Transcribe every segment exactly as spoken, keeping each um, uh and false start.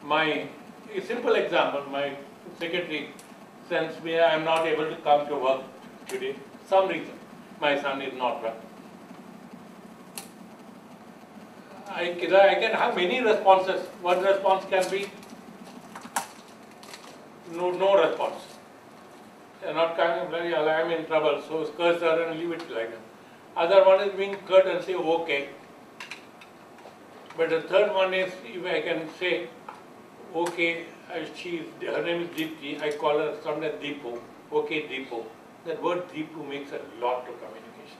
my a simple example, my secretary sends me, I am not able to come to work today, some reason, my son is not well. I can, I can have many responses. One response can be no, no response. They are not coming, very, I am in trouble, so curse her and leave it like that. Other one is being curt and say okay. But the third one is, if I can say, okay, she, her name is Deepti, I call her sometimes Deepu, okay Deepu. That word Deepu makes a lot to communication.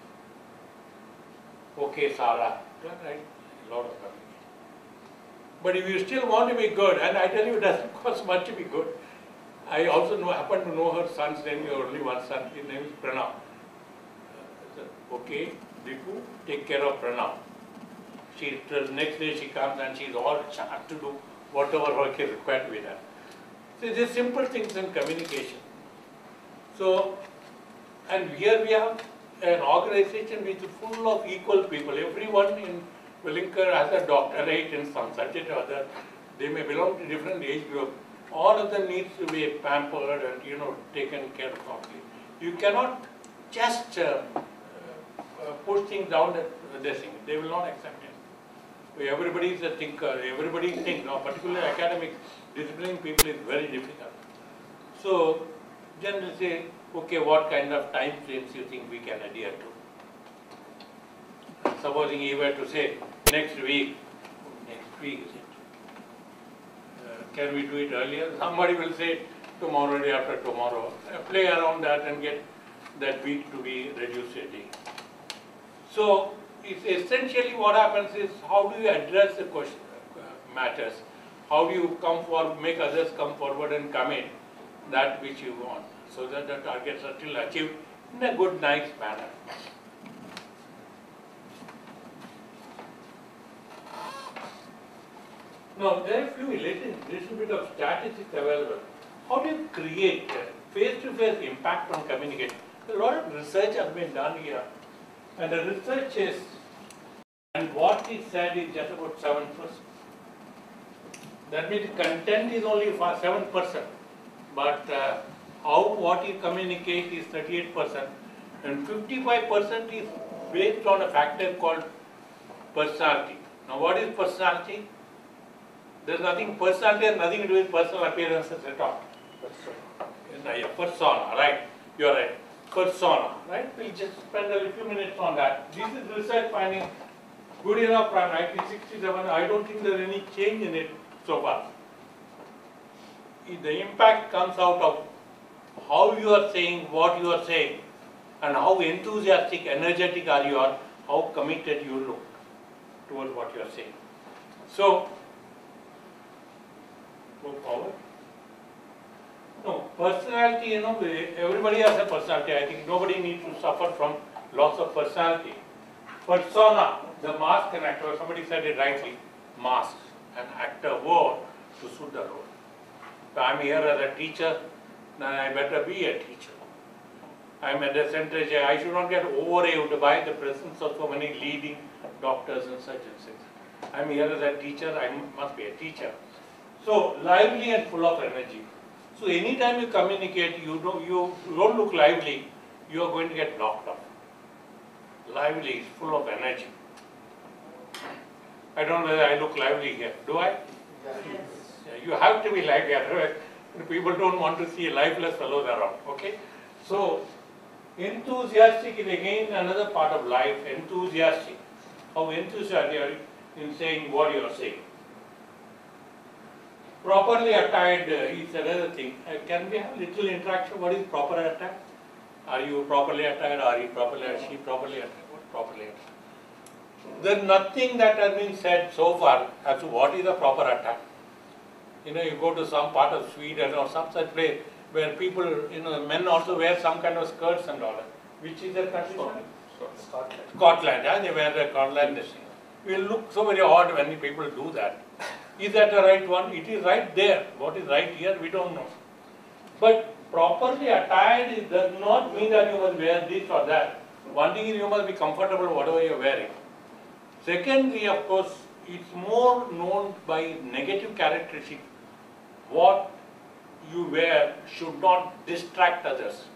Okay Sara, right? A lot of communication. But if you still want to be good, and I tell you it doesn't cost much to be good. I also know, happen to know her son's name, only one son, his name is Pranav. Okay, Deepu, take care of Pranav. She, the next day she comes and she is all charged to do whatever work is required with her. So these simple things in communication. So, and here we have an organization which is full of equal people. Everyone in Willinkar has a doctorate in some subject or other. They may belong to different age group. All of them needs to be pampered and, you know, taken care of properly. You cannot just uh, uh, push things down the, the thing. They will not accept it. Everybody is a thinker, everybody thinks, now particularly academic, disciplining people is very difficult. So, generally say, okay, what kind of time frames you think we can adhere to? Supposing you were to say, next week, next week is it? Uh, can we do it earlier? Somebody will say, tomorrow, day after tomorrow. Uh, play around that and get that week to be reduced a day. So, it's essentially what happens is how do you address the question, uh, matters, how do you come for, make others come forward and commit that which you want, so that the targets are still achieved in a good, nice manner. Now, there are a few little, little bit of statistics available. How do you create face-to-face -face impact on communication? A lot of research has been done here. And the research is, and what is said is just about seven percent. That means content is only for seven percent. But uh, how what you communicate is thirty-eight percent. And fifty-five percent is based on a factor called personality. Now what is personality? There's nothing, personality has nothing to do with personal appearances at all. Persona. Persona, right? You're right. Persona, right? We'll just spend a few minutes on that. This is research finding good enough from nineteen sixty-seven. I don't think there's any change in it so far. The impact comes out of how you are saying, what you are saying, and how enthusiastic, energetic are you, or how committed you look towards what you are saying. So, go forward. No, personality, you know, everybody has a personality. I think nobody needs to suffer from loss of personality. Persona, the mask an actor, somebody said it rightly, mask, an actor wore to suit the role. So I'm here as a teacher, then I better be a teacher. I'm at the center, I should not get overawed by the presence of so many leading doctors and such and such. I'm here as a teacher, I must be a teacher. So lively and full of energy. So anytime you communicate, you don't, you don't look lively, you are going to get knocked off. Lively is full of energy. I don't know whether I look lively here. Do I? Yes. Yeah, you have to be lively, otherwise people don't want to see lifeless fellows around. Okay? So enthusiastic is again another part of life. Enthusiastic. How enthusiastic are you in saying what you are saying? Properly attired is another thing. Uh, can we have little interaction? What is proper attire? Are you properly attired? Are you properly attired? She properly attired? What properly attired? There is nothing that has been said so far as to what is the proper attire. You know, you go to some part of Sweden or some such place where people, you know, men also wear some kind of skirts and all that. Which is their country? Scotland. Scotland, yeah, they wear the Scotland. We will look so very odd when people do that. Is that the right one? It is right there. What is right here, we don't know. But properly attired it does not mean that you must wear this or that. One thing is you must be comfortable whatever you are wearing. Secondly, of course, it's more known by negative characteristics what you wear should not distract others.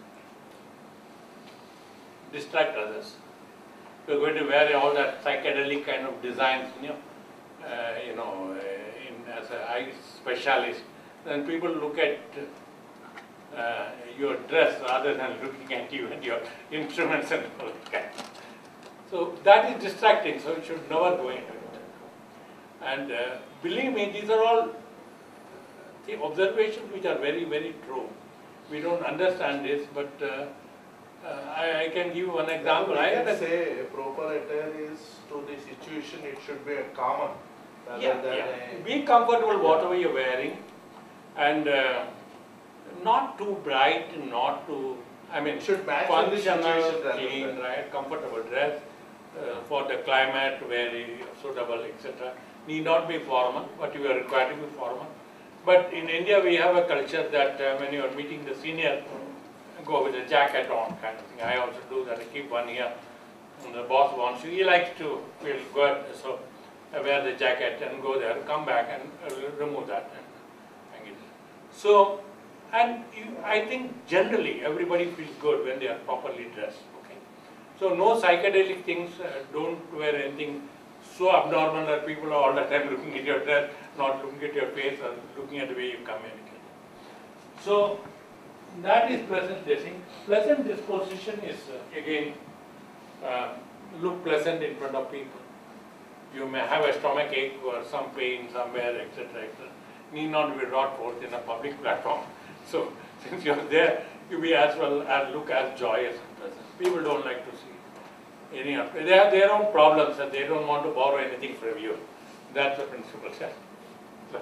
Distract others. You're going to wear all that psychedelic kind of designs, you know, uh, you know, uh, in, as an eye specialist, then people look at uh, your dress rather than looking at you and your instruments and all that. So that is distracting, so it should never go into it. And uh, believe me, these are all the observations which are very, very true. We don't understand this, but uh, uh, I, I can give you one example. So I can had a, say a proper attire is to the situation, it should be a common rather yeah, than yeah. a... Be comfortable whatever you're wearing, and uh, not too bright, not too, I mean, should match with the functional, situation rather clean, than- right, comfortable dress uh, for the climate, very suitable, et cetera. Need not be formal, but you are required to be formal. But in India, we have a culture that uh, when you are meeting the senior, go with a jacket on kind of thing. I also do that. I keep one here. And the boss wants you. He likes to feel good, so I wear the jacket and go there, come back and uh, remove that and hang it. So, and you, I think generally everybody feels good when they are properly dressed. Okay. So no psychedelic things. Uh, don't wear anything so abnormal that people are all the time looking at your dress, not looking at your face or looking at the way you communicate. So that is pleasant dressing. Pleasant disposition is uh, again uh, look pleasant in front of people. You may have a stomach ache or some pain somewhere, et cetera, et cetera. Need not be brought forth in a public platform. So since you are there, you be as well as look as joyous and pleasant. People don't like to see any of it. They have their own problems and they don't want to borrow anything from you. That's the principle. So,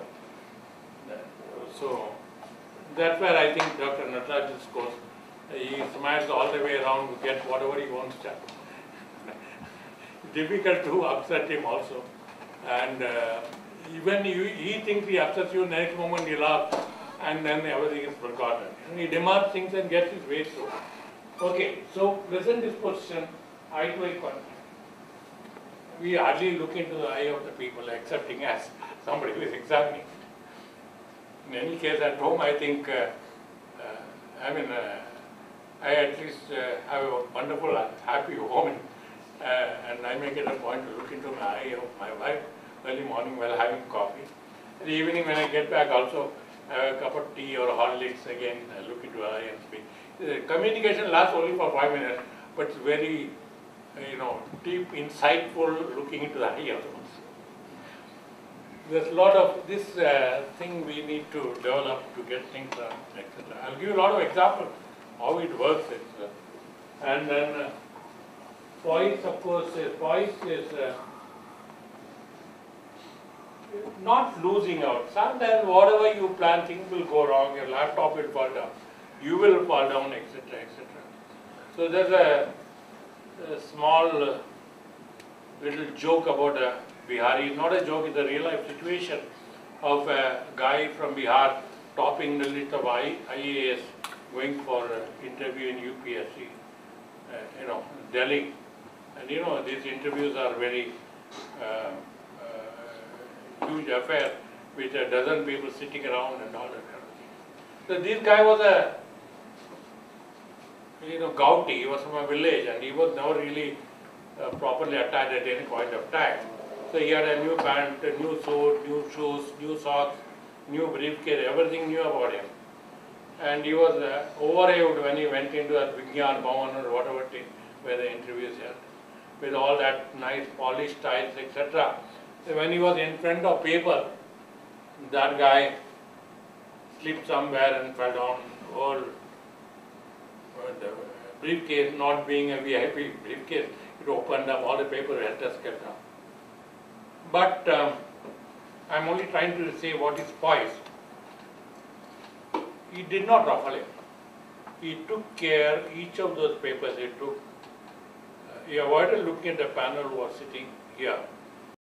so that's where I think Doctor Nataraj's course, he smiles all the way around to get whatever he wants done. Difficult to upset him also. And uh, even you, he thinks he upsets you, next moment he laughs, and then everything is forgotten. And he demands things and gets his way through. Okay, so pleasant disposition, eye to eye contact. We hardly look into the eye of the people, accepting as somebody who is examining. In any case, at home, I think, uh, uh, I mean, uh, I at least uh, have a wonderful, happy home, uh, and I make it a point to look into my eye of my wife early morning while having coffee. In the evening, when I get back, also have a cup of tea or Horlicks again, I look into her eye and speak. The communication lasts only for five minutes, but it's very, you know, deep, insightful looking into the eye of the person. There's a lot of this uh, thing we need to develop to get things done, et cetera. I'll give you a lot of examples how it works, et cetera. And then uh, poise, of course, uh, poise is uh, not losing out. Sometimes whatever you plan, things will go wrong. Your laptop will fall down, you will fall down, et cetera, et cetera. So there's a, a small uh, little joke about a Bihari. It's not a joke, it's a real life situation of a guy from Bihar topping the list of I A S, going for an interview in U P S C, uh, you know, Delhi. And you know, these interviews are very uh, uh, huge affair with a dozen people sitting around and all that kind of thing. So this guy was a, you know, gouty. He was from a village and he was never really uh, properly attired at any point of time. So he had a new pant, a new suit, new shoes, new socks, new briefcase, everything new about him. And he was uh, overawed when he went into that Vigyan Bhavan or whatever thing where the interviews held, with all that nice polished tiles, et cetera. So when he was in front of paper, that guy slipped somewhere and fell down. All the briefcase, not being a V I P briefcase, it opened up, all the paper had just kept down. But um, I'm only trying to say what is poise. He did not ruffle it. He took care, each of those papers he took, uh, he avoided looking at the panel who was sitting here.